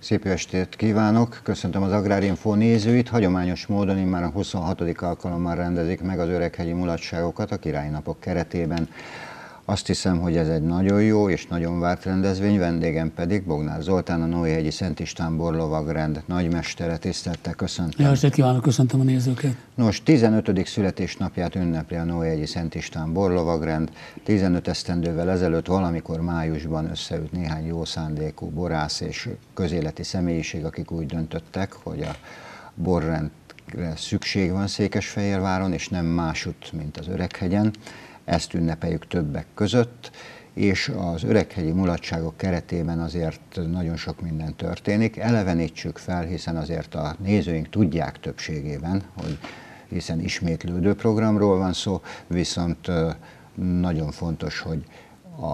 Szép jó estét kívánok! Köszöntöm az Agrárinfo nézőit. Hagyományos módon immár a 26. alkalommal rendezik meg az öreghegyi mulatságokat a királynapok keretében. Azt hiszem, hogy ez egy nagyon jó és nagyon várt rendezvény, vendégem pedig Bognár Zoltán, a Nóéhegyi Szent István Borlovagrend nagymestere. Tisztelettel köszöntöm. Jó estét kívánok, köszöntöm a nézőket. Nos, 15. születésnapját ünnepli a Nóéhegyi Szent István Borlovagrend. 15 esztendővel ezelőtt valamikor májusban összeült néhány jó szándékú borász és közéleti személyiség, akik úgy döntöttek, hogy a borrendre szükség van Székesfehérváron, és nem másutt, mint az Öreghegyen. Ezt ünnepeljük többek között, és az öreghegyi mulatságok keretében azért nagyon sok minden történik. Elevenítsük fel, hiszen azért a nézőink tudják többségében, hogy hiszen ismétlődő programról van szó, viszont nagyon fontos, hogy a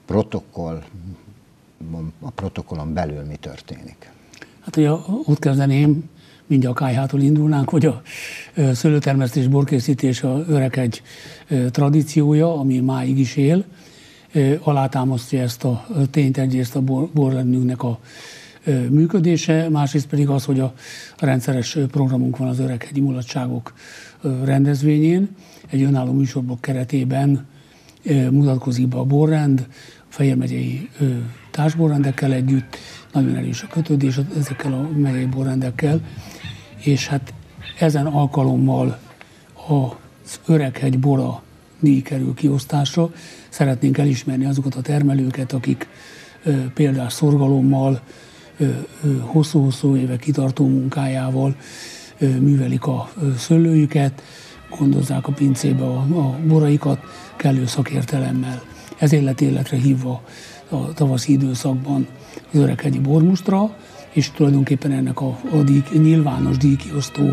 protokollon belül mi történik. Hát ugye ott kezdeném, mindjárt a kályhától indulnánk, hogy a szőlőtermesztés, borkészítés a Öreghegy tradíciója, ami máig is él, alátámasztja ezt a tényt, egyrészt a borrendünknek a működése, másrészt pedig az, hogy a rendszeres programunk van az öreghegyi mulatságok rendezvényén. Egy önálló műsorblokk keretében mutatkozik be a borrend, a Fejér megyei társborrendekkel együtt, nagyon erős a kötődés ezekkel a megyei borrendekkel, és hát ezen alkalommal az Öreghegy bora díj kerül kiosztásra. Szeretnénk elismerni azokat a termelőket, akik példás szorgalommal, hosszú-hosszú évek kitartó munkájával művelik a szőlőjüket, gondozzák a pincébe a boraikat kellő szakértelemmel. Ezért lett életre hívva a tavaszi időszakban az öreghegyi bormustra, és tulajdonképpen ennek a nyilvános díjkiosztó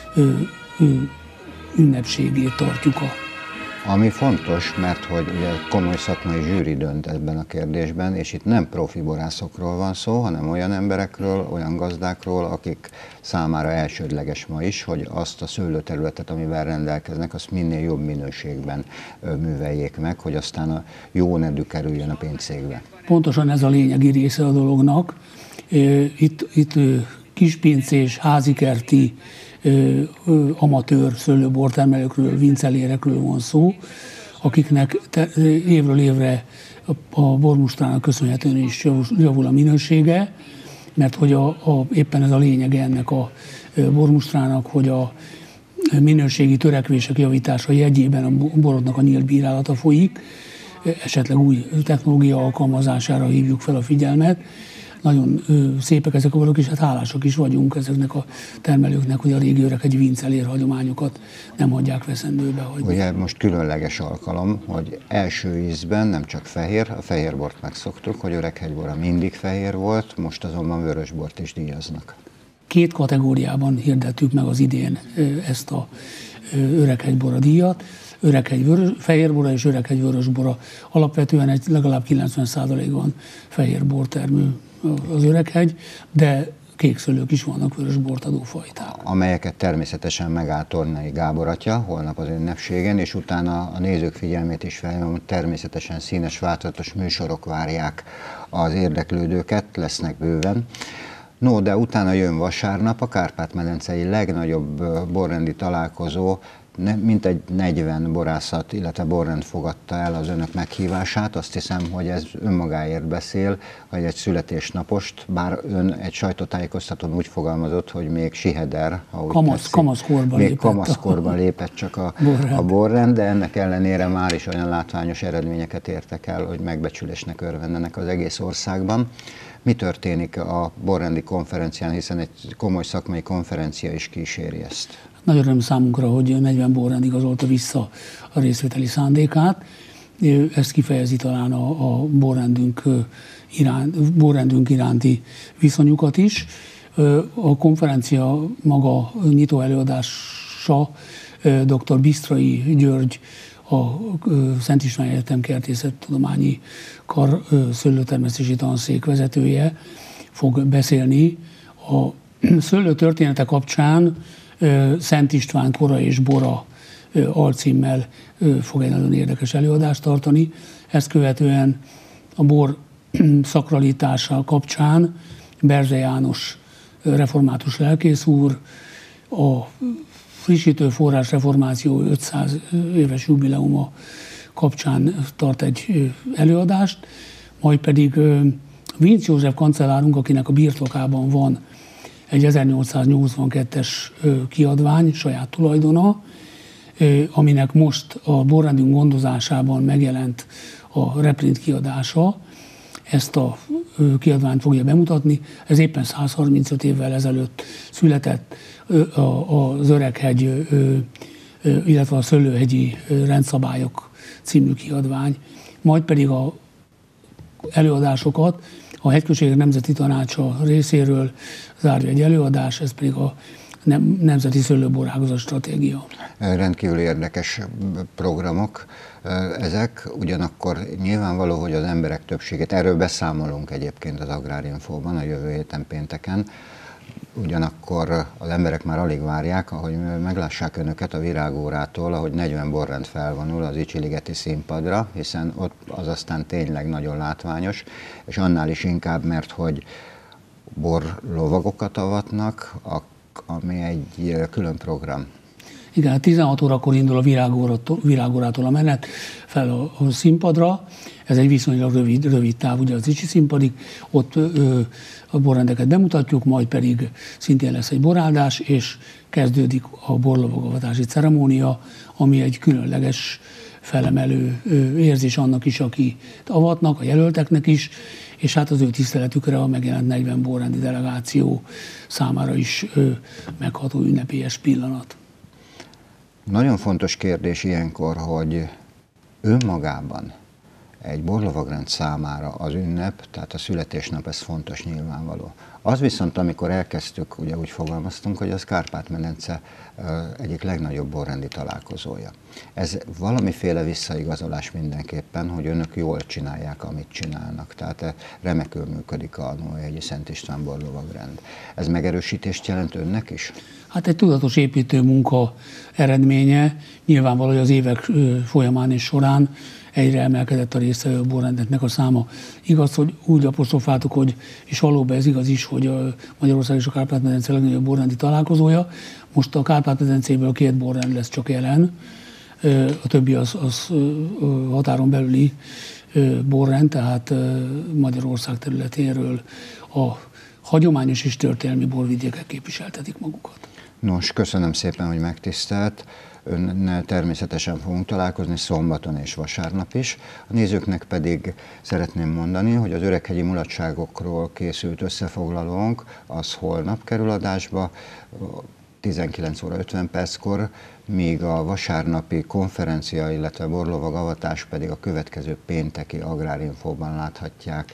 ünnepségét tartjuk. Ami fontos, mert hogy ugye komoly szakmai zsűri dönt ebben a kérdésben, és itt nem profi borászokról van szó, hanem olyan emberekről, olyan gazdákról, akik számára elsődleges ma is, hogy azt a szőlőterületet, amivel rendelkeznek, azt minél jobb minőségben műveljék meg, hogy aztán a jó nedű kerüljön a pincékbe. Pontosan ez a lényegi része a dolognak. Itt kispincés, házikerti, amatőr szőlőbortermelőkről, vincelérekről van szó, akiknek évről évre a bormustrának köszönhetően is javul a minősége, mert hogy éppen ez a lényege ennek a bormustrának, hogy a minőségi törekvések javítása jegyében a boroknak a nyílt bírálata folyik, esetleg új technológia alkalmazására hívjuk fel a figyelmet. Nagyon szépek ezek a borok, és hát hálásak is vagyunk ezeknek a termelőknek, hogy a régi öreghegyi vincelér hagyományokat nem hagyják veszendőbe. Ugye most különleges alkalom, hogy első ízben nem csak fehér, a fehérbort megszoktuk, hogy öreghegybora mindig fehér volt, most azonban vörösbort is díjaznak. 2 kategóriában hirdettük meg az idén ezt a öreghegybora díjat. Öreghegy fehérbora és öreghegy vörösbora. Alapvetően legalább 90%-ban fehér bortermő az Öreghegy, de kékszőlők is vannak, vörösbort adó fajták. Amelyeket természetesen megállt Tornai Gábor atya holnap az ünnepségen, és utána a nézők figyelmét is felhívom, természetesen színes, változatos műsorok várják az érdeklődőket, lesznek bőven. No, de utána jön vasárnap a Kárpát-medencei legnagyobb borrendi találkozó, mintegy 40 borászat, illetve borrend fogadta el az önök meghívását. Azt hiszem, hogy ez önmagáért beszél, hogy egy születésnapost, bár ön egy sajtótájékoztatón úgy fogalmazott, hogy még siheder, kamaszkorban lépett csak a borrend, de ennek ellenére már is olyan látványos eredményeket értek el, hogy megbecsülésnek örvendenek az egész országban. Mi történik a borrendi konferencián, hiszen egy komoly szakmai konferencia is kíséri ezt? Nagy öröm számunkra, hogy 40 borrend igazolta vissza a részvételi szándékát. Ezt kifejezi talán a borrendünk iránti viszonyukat is. A konferencia maga nyitó előadása dr. Bisztrai György, a Szent István Egyetem Kertészettudományi Kar szőlőtermesztési tanszék vezetője fog beszélni. A szőlő története kapcsán Szent István kora és bora alcímmel fog egy nagyon érdekes előadást tartani. Ezt követően a bor szakralitása kapcsán Berze János református lelkész úr, a frissítő forrás reformáció 500 éves jubileuma kapcsán tart egy előadást, majd pedig Vinc József kancellárunk, akinek a birtokában van egy 1882-es kiadvány, saját tulajdona, aminek most a borrendünk gondozásában megjelent a reprint kiadása, ezt a kiadványt fogja bemutatni. Ez éppen 135 évvel ezelőtt született az Öreghegy, illetve a Szöllőhegyi rendszabályok című kiadvány. Majd pedig az előadásokat a Hegyközségek Nemzeti Tanácsa részéről zárja egy előadás, ez pedig a Nemzeti Szőlőborágazat stratégia. Rendkívül érdekes programok ezek, ugyanakkor nyilvánvaló, hogy az emberek többségét, erről beszámolunk egyébként az Agrárinfóban a jövő héten pénteken, ugyanakkor az emberek már alig várják, ahogy meglássák önöket a virágórától, ahogy 40 borrend felvonul az Icsi-ligeti színpadra, hiszen ott az aztán tényleg nagyon látványos, és annál is inkább, mert hogy borlovagokat avatnak, ami egy külön program. Igen, 16 órakor indul a virágórától a menet fel a színpadra. Ez egy viszonylag rövid táv, ugye az Icsi színpadig. Ott a borrendeket bemutatjuk, majd pedig szintén lesz egy boráldás, és kezdődik a borlovagavatási ceremónia, ami egy különleges felemelő érzés annak is, aki avatnak, a jelölteknek is, és hát az ő tiszteletükre a megjelent 40 borrendi delegáció számára is megható ünnepélyes pillanat. Nagyon fontos kérdés ilyenkor, hogy önmagában egy borlovagrend számára az ünnep, tehát a születésnap, ez fontos nyilvánvaló. Az viszont, amikor elkezdtük, ugye úgy fogalmaztunk, hogy az Kárpát-medence egyik legnagyobb borrendi találkozója. Ez valamiféle visszaigazolás mindenképpen, hogy önök jól csinálják, amit csinálnak. Tehát remekül működik a Nóhegyi Szent István borlovagrend. Ez megerősítést jelent önnek is? Hát egy tudatos építő munka eredménye. Nyilvánvaló, hogy az évek folyamán és során egyre emelkedett a résztvevő borrendeknek a száma. Igaz, hogy úgy apostrofáltuk, hogy, és valóban ez igaz is, hogy a Magyarország és a Kárpát-medence legnagyobb borrendi találkozója. Most a Kárpát-medencéből 2 borrend lesz csak jelen, a többi az határon belüli borrend, tehát Magyarország területéről a hagyományos és történelmi borvidékek képviseltetik magukat. Nos, köszönöm szépen, hogy megtisztelt. Önnel természetesen fogunk találkozni szombaton és vasárnap is. A nézőknek pedig szeretném mondani, hogy az öreghegyi mulatságokról készült összefoglalónk, az holnap kerül adásba, 19 óra 50 perckor, míg a vasárnapi konferencia, illetve borlovagavatás pedig a következő pénteki Agrárinfóban láthatják.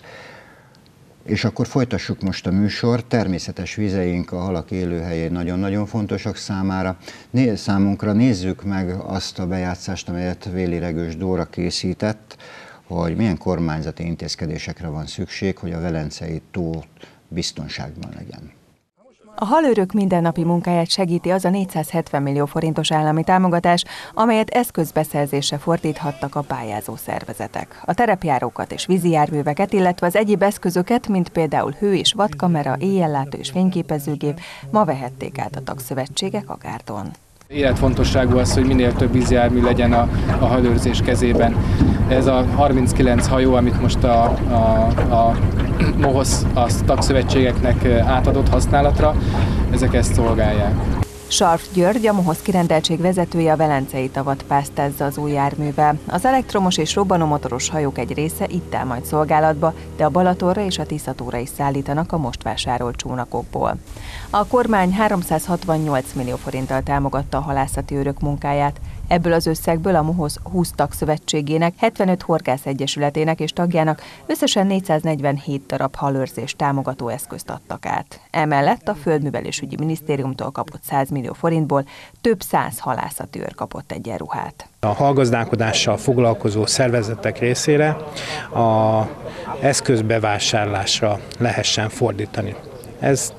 És akkor folytassuk most a műsor. Természetes vizeink a halak élőhelyén nagyon-nagyon fontosak számunkra. Nézzük meg azt a bejátszást, amelyet Véli Regős Dóra készített, hogy milyen kormányzati intézkedésekre van szükség, hogy a Velencei tó biztonságban legyen. A halőrök mindennapi munkáját segíti az a 470 millió forintos állami támogatás, amelyet eszközbeszerzésre fordíthattak a pályázó szervezetek. A terepjárókat és vízi járműveket, illetve az egyéb eszközöket, mint például hő- és vadkamera, éjjellátó és fényképezőgép ma vehették át a tagszövetségek a gárdon. Életfontosságú az, hogy minél több vízjármű legyen a halőrzés kezében. Ez a 39 hajó, amit most a MOHOSZ tagszövetségeknek átadott használatra, ezek ezt szolgálják. Sarf György, a MOHOSZ kirendeltség vezetője, a Velencei tavat pásztázza az új járművel. Az elektromos és robbanómotoros hajók egy része itt áll majd szolgálatba, de a Balatonra és a Tiszatóra is szállítanak a most vásárolt csónakokból. A kormány 368 millió forinttal támogatta a halászati őrök munkáját. Ebből az összegből a MOHOSZ 20 tagszövetségének, 75 horgászegyesületének és tagjának összesen 447 darab halőrzés támogató eszközt adtak át. Emellett a Földművelésügyi Minisztériumtól kapott 100 millió forintból több 100 halászati őr kapott egyenruhát. A hallgazdálkodással foglalkozó szervezetek részére a eszközbevásárlásra lehessen fordítani. Ez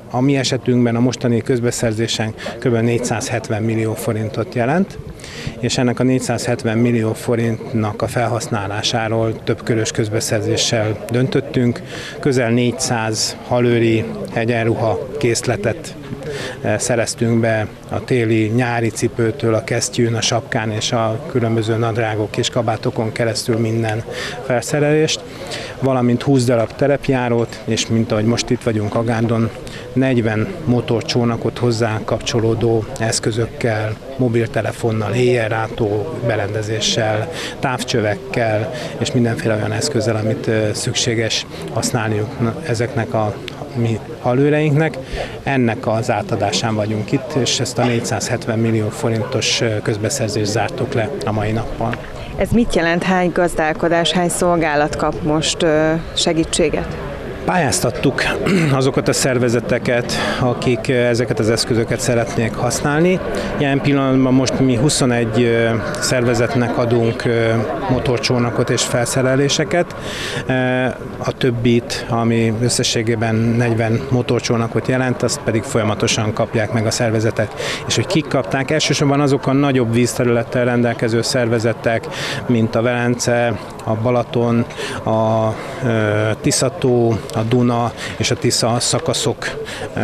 A mi esetünkben a mostani közbeszerzésen kb. 470 millió forintot jelent, és ennek a 470 millió forintnak a felhasználásáról több körös közbeszerzéssel döntöttünk. Közel 400 halőri egyenruha készletet szereztünk be a téli-nyári cipőtől, a kesztyűn, a sapkán és a különböző nadrágok és kabátokon keresztül minden felszerelést, valamint 20 darab terepjárót, és mint ahogy most itt vagyunk Agárdon, 40 motorcsónakot hozzá kapcsolódó eszközökkel, mobiltelefonnal, éjjelrátó berendezéssel, távcsövekkel és mindenféle olyan eszközzel, amit szükséges használniuk ezeknek a mi halőreinknek. Ennek az átadásán vagyunk itt, és ezt a 470 millió forintos közbeszerzést zártuk le a mai nappal. Ez mit jelent? Hány gazdálkodás, hány szolgálat kap most segítséget? Pályáztattuk azokat a szervezeteket, akik ezeket az eszközöket szeretnék használni. Ilyen pillanatban most mi 21 szervezetnek adunk motorcsónakot és felszereléseket. A többit, ami összességében 40 motorcsónakot jelent, azt pedig folyamatosan kapják meg a szervezetek. És hogy kik kapták? Elsősorban azok a nagyobb vízterülettel rendelkező szervezetek, mint a Velence, a Balaton, a Tiszató, a Duna és a Tisza szakaszok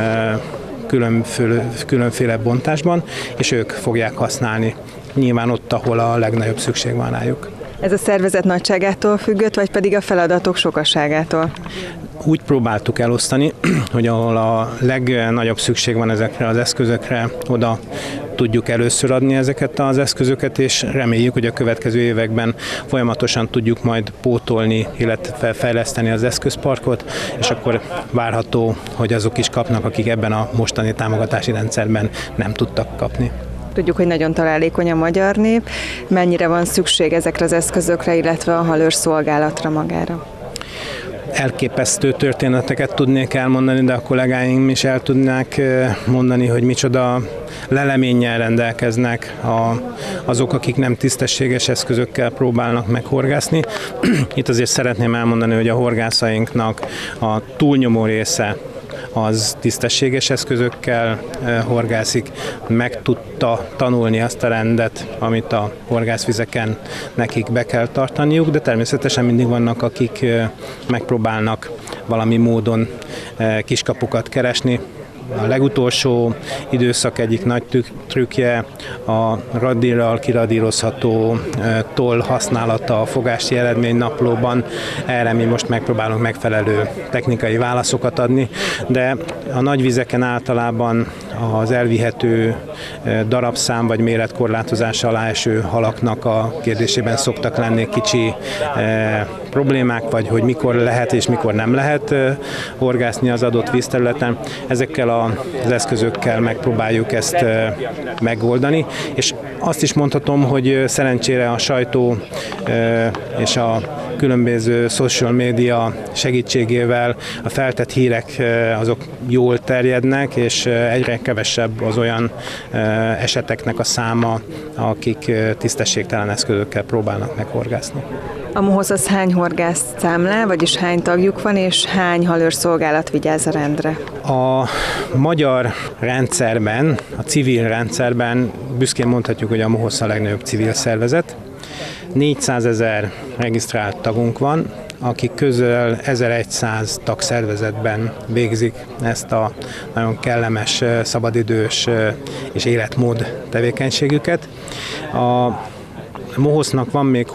különféle bontásban, és ők fogják használni nyilván ott, ahol a legnagyobb szükség van rájuk. Ez a szervezet nagyságától függött, vagy pedig a feladatok sokaságától? Úgy próbáltuk elosztani, hogy ahol a legnagyobb szükség van ezekre az eszközökre, oda tudjuk először adni ezeket az eszközöket, és reméljük, hogy a következő években folyamatosan tudjuk majd pótolni, illetve fejleszteni az eszközparkot, és akkor várható, hogy azok is kapnak, akik ebben a mostani támogatási rendszerben nem tudtak kapni. Tudjuk, hogy nagyon találékony a magyar nép. Mennyire van szükség ezekre az eszközökre, illetve a halőrszolgálatra magára? Elképesztő történeteket tudnék elmondani, de a kollégáim is el tudnák mondani, hogy micsoda leleménnyel rendelkeznek azok, akik nem tisztességes eszközökkel próbálnak meghorgászni. Itt azért szeretném elmondani, hogy a horgászainknak a túlnyomó része az tisztességes eszközökkel horgászik, meg tudta tanulni azt a rendet, amit a horgászvizeken nekik be kell tartaniuk, de természetesen mindig vannak, akik megpróbálnak valami módon kiskapukat keresni. A legutolsó időszak egyik nagy trükkje a radírral kiradírozható toll használata a fogási eredménynaplóban. Erre mi most megpróbálunk megfelelő technikai válaszokat adni, de a nagyvizeken általában az elvihető darabszám vagy méretkorlátozás alá eső halaknak a kérdésében szoktak lenni kicsi problémák, vagy hogy mikor lehet és mikor nem lehet horgászni az adott vízterületen. Ezekkel az eszközökkel megpróbáljuk ezt megoldani, és azt is mondhatom, hogy szerencsére a sajtó és a különböző social media segítségével a feltett hírek azok jól terjednek, és egyre kevesebb az olyan eseteknek a száma, akik tisztességtelen eszközökkel próbálnak meghorgászni. A MOHOSZ az hány horgászt számlál, vagyis hány tagjuk van, és hány halőrszolgálat vigyáz a rendre? A magyar rendszerben, a civil rendszerben büszkén mondhatjuk, hogy a MOHOSZ a legnagyobb civil szervezet. 400 000 regisztrált tagunk van, akik közel 1100 tagszervezetben végzik ezt a nagyon kellemes, szabadidős és életmód tevékenységüket. A MOHOSZ-nak van még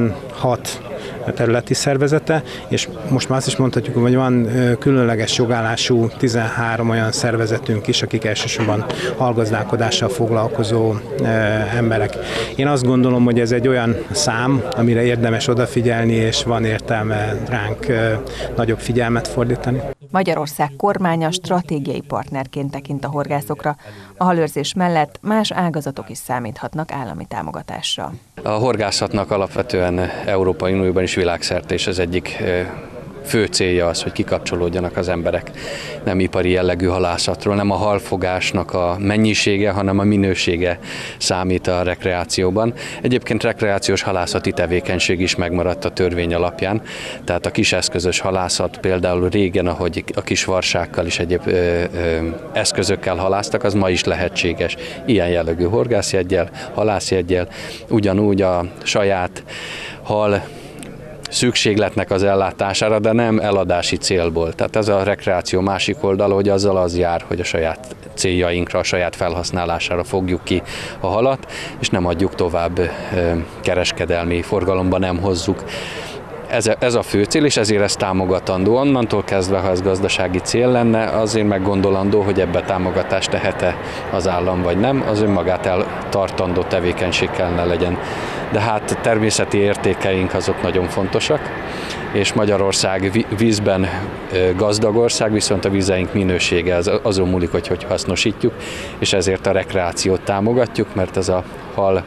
26 területi szervezete, és most már azt is mondhatjuk, hogy van különleges jogállású 13 olyan szervezetünk is, akik elsősorban hallgazdálkodással foglalkozó emberek. Én azt gondolom, hogy ez egy olyan szám, amire érdemes odafigyelni, és van értelme ránk nagyobb figyelmet fordítani. Magyarország kormánya stratégiai partnerként tekint a horgászokra. A halőrzés mellett más ágazatok is számíthatnak állami támogatásra. A horgászatnak alapvetően Európai Unióban is világszerte is az egyik fő célja az, hogy kikapcsolódjanak az emberek. Nem ipari jellegű halászatról, nem a halfogásnak a mennyisége, hanem a minősége számít a rekreációban. Egyébként rekreációs halászati tevékenység is megmaradt a törvény alapján, tehát a kiseszközös halászat például régen, ahogy a kis varsákkal és egyéb eszközökkel haláztak, az ma is lehetséges. Ilyen jellegű horgászjeggyel, halászjeggyel, ugyanúgy a saját hal szükségletnek az ellátására, de nem eladási célból. Tehát ez a rekreáció másik oldala, hogy azzal az jár, hogy a saját céljainkra, a saját felhasználására fogjuk ki a halat, és nem adjuk tovább kereskedelmi forgalomba, nem hozzuk. Ez a fő cél, és ezért ez támogatandó. Onnantól kezdve, ha ez gazdasági cél lenne, azért meggondolandó, hogy ebbe támogatást tehet-e az állam, vagy nem, az önmagát eltartandó tevékenység kellene legyen. De hát természeti értékeink azok nagyon fontosak, és Magyarország vízben gazdag ország, viszont a vízeink minősége azon múlik, hogy hasznosítjuk, és ezért a rekreációt támogatjuk, mert ez a hal,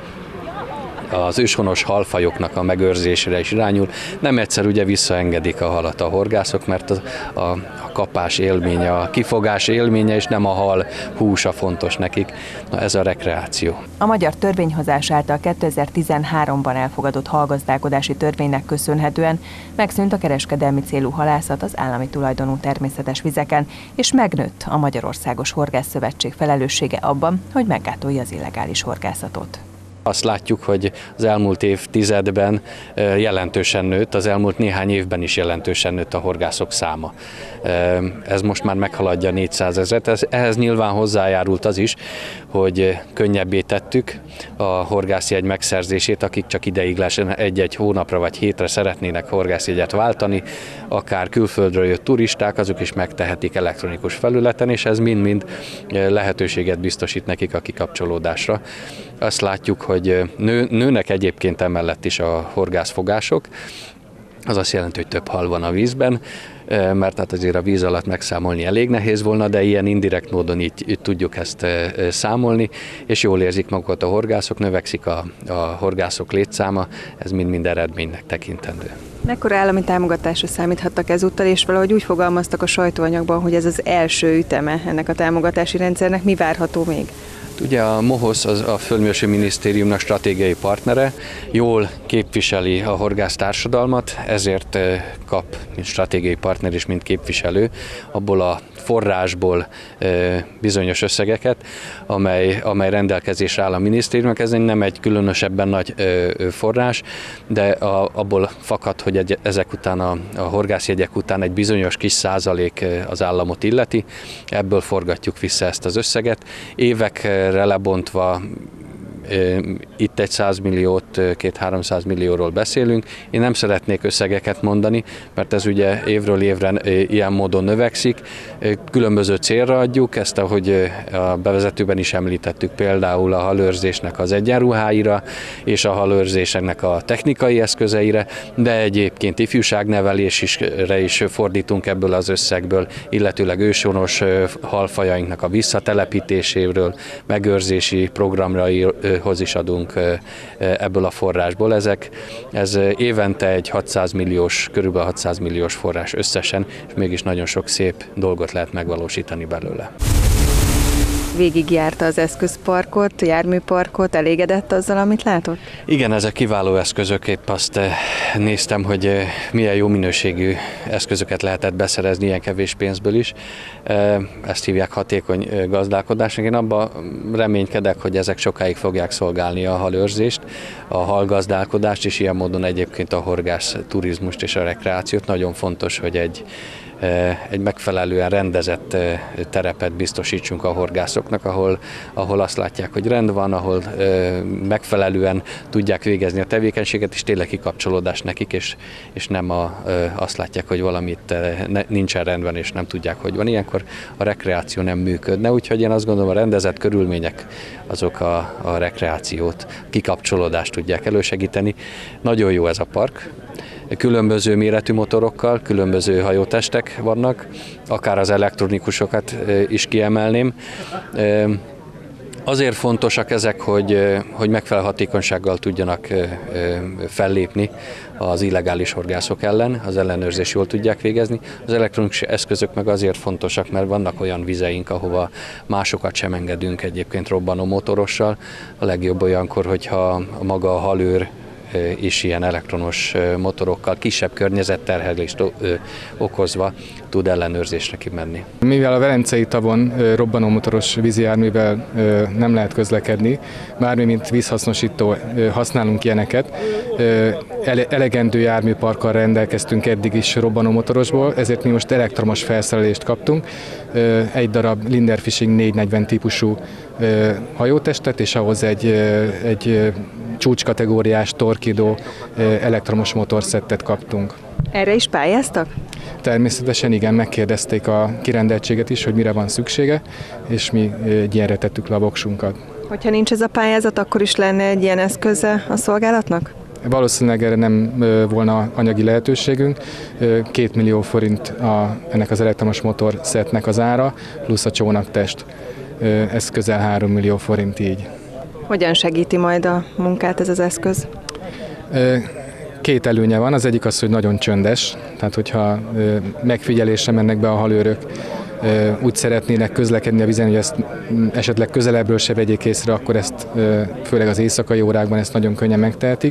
az őshonos halfajoknak a megőrzésére is irányul. Nem egyszer ugye visszaengedik a halat a horgászok, mert a kapás élménye, a kifogás élménye, és nem a hal húsa fontos nekik. Na, ez a rekreáció. A magyar törvényhozás által 2013-ban elfogadott halgazdálkodási törvénynek köszönhetően megszűnt a kereskedelmi célú halászat az állami tulajdonú természetes vizeken, és megnőtt a Magyarországos Horgászszövetség felelőssége abban, hogy meggátolja az illegális horgászatot. Azt látjuk, hogy az elmúlt évtizedben jelentősen nőtt, az elmúlt néhány évben is jelentősen nőtt a horgászok száma. Ez most már meghaladja 400 000. Ehhez nyilván hozzájárult az is, hogy könnyebbé tettük a horgászjegy megszerzését, akik csak ideiglenesen egy-egy hónapra vagy hétre szeretnének horgászjegyet váltani, akár külföldről jött turisták, azok is megtehetik elektronikus felületen, és ez mind-mind lehetőséget biztosít nekik a kikapcsolódásra. Azt látjuk, hogy nőnek egyébként emellett is a horgászfogások, az azt jelenti, hogy több hal van a vízben, mert hát azért a víz alatt megszámolni elég nehéz volna, de ilyen indirekt módon így tudjuk ezt számolni, és jól érzik magukat a horgászok, növekszik a horgászok létszáma, ez mind-mind eredménynek tekintendő. Mekkora állami támogatásra számíthattak ezúttal, és valahogy úgy fogalmaztak a sajtóanyagban, hogy ez az első üteme ennek a támogatási rendszernek, mi várható még? Ugye a MOHOSZ a Földművelési Minisztériumnak stratégiai partnere, jól képviseli a horgásztársadalmat, ezért kap mint stratégiai partner és mint képviselő abból a forrásból bizonyos összegeket, amely rendelkezésre áll a minisztériumnak. Ez nem egy különösebben nagy forrás, de abból fakad, hogy ezek után a horgászjegyek után egy bizonyos kis százalék az államot illeti, ebből forgatjuk vissza ezt az összeget. Évekre lebontva itt egy 100 milliót, 200-300 millióról beszélünk. Én nem szeretnék összegeket mondani, mert ez ugye évről évre ilyen módon növekszik. Különböző célra adjuk, ezt ahogy a bevezetőben is említettük, például a halőrzésnek az egyenruháira és a halőrzéseknek a technikai eszközeire, de egyébként ifjúságnevelésre is fordítunk ebből az összegből, illetőleg őshonos halfajainknak a visszatelepítéséről, megőrzési programraihoz is adunk ebből a forrásból. Ez évente egy 600 milliós, körülbelül 600 milliós forrás összesen, és mégis nagyon sok szép dolgot lehet megvalósítani belőle. Végigjárta az eszközparkot, járműparkot, elégedett azzal, amit látott? Igen, ezek kiváló eszközök, épp azt néztem, hogy milyen jó minőségű eszközöket lehetett beszerezni ilyen kevés pénzből is. Ezt hívják hatékony gazdálkodásnak. Én abban reménykedek, hogy ezek sokáig fogják szolgálni a halőrzést, a halgazdálkodást, és ilyen módon egyébként a horgász turizmust és a rekreációt. Nagyon fontos, hogy egy megfelelően rendezett terepet biztosítsunk a horgászoknak, ahol azt látják, hogy rend van, ahol megfelelően tudják végezni a tevékenységet, és tényleg kikapcsolódás nekik, és nem azt látják, hogy valamit nincsen rendben, és nem tudják, hogy van. Ilyenkor a rekreáció nem működne, úgyhogy én azt gondolom, a rendezett körülmények azok a rekreációt, kikapcsolódást tudják elősegíteni. Nagyon jó ez a park. Különböző méretű motorokkal, különböző hajótestek vannak, akár az elektronikusokat is kiemelném. Azért fontosak ezek, hogy megfelelő hatékonysággal tudjanak fellépni az illegális horgászok ellen, az ellenőrzést jól tudják végezni. Az elektronikus eszközök meg azért fontosak, mert vannak olyan vizeink, ahova másokat sem engedünk egyébként robbanó motorossal. A legjobb olyankor, hogyha maga a halőr és ilyen elektronos motorokkal kisebb környezetterhelést okozva tud ellenőrzésre kimenni. Mivel a Velencei tavon robbanómotoros vízijárművel nem lehet közlekedni, bármi mint vízhasznosító használunk ilyeneket, elegendő járműparkkal rendelkeztünk eddig is robbanómotorosból, ezért mi most elektromos felszerelést kaptunk, egy darab Linder Fishing 440 típusú hajótestet, és ahhoz egy csúcskategóriás Torqeedo elektromos motorszettet kaptunk. Erre is pályáztak? Természetesen igen, megkérdezték a kirendeltséget is, hogy mire van szüksége, és mi egy ilyenre tettük le a voksunkat. Hogyha nincs ez a pályázat, akkor is lenne egy ilyen eszköze a szolgálatnak? Valószínűleg erre nem volna anyagi lehetőségünk. 2 millió forint ennek az elektromos motorszettnek az ára, plusz a csónaktest. Ez közel 3 millió forint így. Hogyan segíti majd a munkát ez az eszköz? Két előnye van, az egyik az, hogy nagyon csöndes, tehát hogyha megfigyelésre mennek be a halőrök, úgy szeretnének közlekedni a vízen, hogy ezt esetleg közelebbről se vegyék észre, akkor ezt főleg az éjszakai órákban ezt nagyon könnyen megtehetik.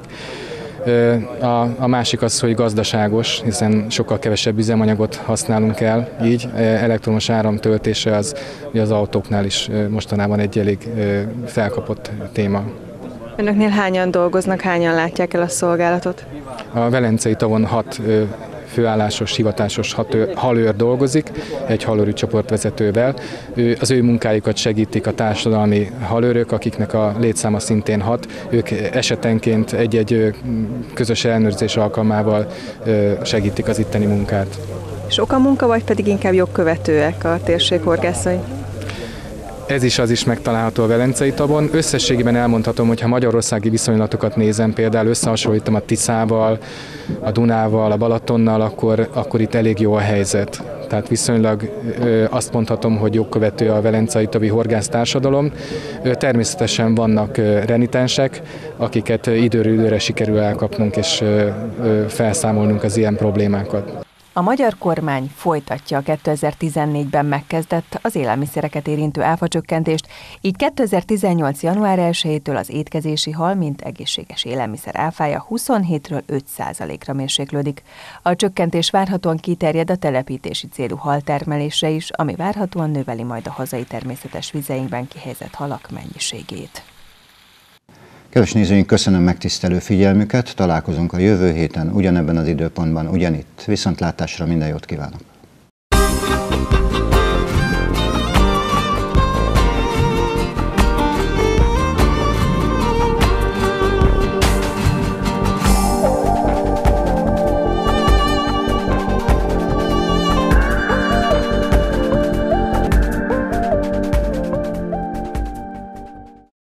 A másik az, hogy gazdaságos, hiszen sokkal kevesebb üzemanyagot használunk el, így elektromos áramtöltése az autóknál is mostanában egy elég felkapott téma. Önöknél hányan dolgoznak, hányan látják el a szolgálatot? A Velencei tavon 6 főállásos, hivatásos halőr dolgozik, egy halőri csoportvezetővel. Az ő munkájukat segítik a társadalmi halőrök, akiknek a létszáma szintén 6. Ők esetenként egy-egy közös ellenőrzés alkalmával segítik az itteni munkát. Sok a munka, vagy pedig inkább jogkövetőek a térség horgászai? Ez is az is megtalálható a Velencei tavon. Összességében elmondhatom, hogy ha magyarországi viszonylatokat nézem, például összehasonlítom a Tiszával, a Dunával, a Balatonnal, akkor itt elég jó a helyzet. Tehát viszonylag azt mondhatom, hogy jogkövető a velencei tavi horgásztársadalom. Természetesen vannak renitensek, akiket időről időre sikerül elkapnunk és felszámolnunk az ilyen problémákat. A magyar kormány folytatja a 2014-ben megkezdett az élelmiszereket érintő áfacsökkentést, így 2018. január 1-től az étkezési hal, mint egészséges élelmiszer áfája 27-ről 5%-ra mérséklődik. A csökkentés várhatóan kiterjed a telepítési célú haltermelésre is, ami várhatóan növeli majd a hazai természetes vizeinkben kihelyezett halak mennyiségét. Kedves nézőink, köszönöm megtisztelő figyelmüket, találkozunk a jövő héten, ugyanebben az időpontban, ugyanitt. Viszontlátásra, minden jót kívánok!